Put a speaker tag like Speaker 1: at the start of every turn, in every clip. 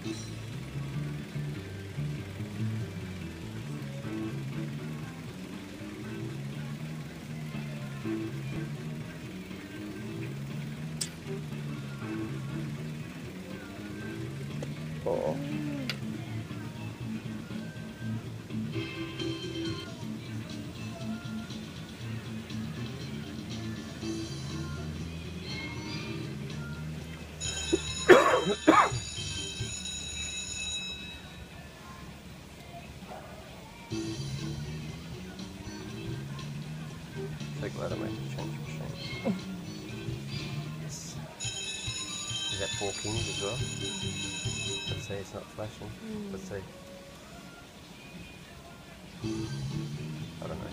Speaker 1: Oh. So glad I made the change machine. Yes. Is that 4 kings as well? Let's see, it's not flashing. Let's see. I don't know.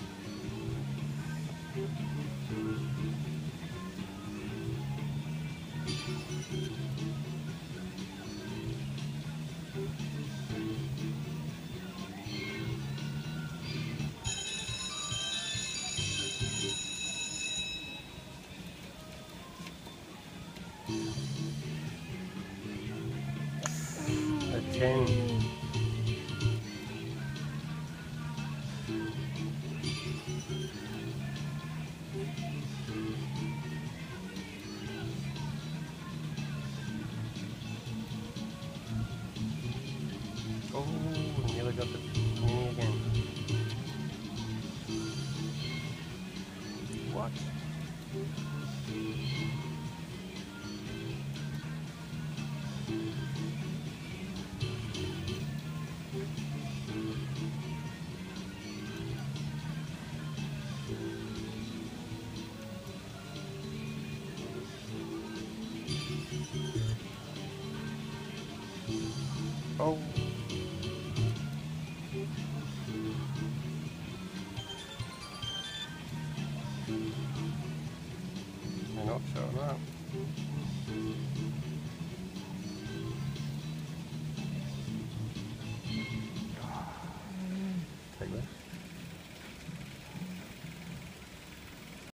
Speaker 1: A 10. Oh, nearly got the mini again. What? Oh. They're not showing up.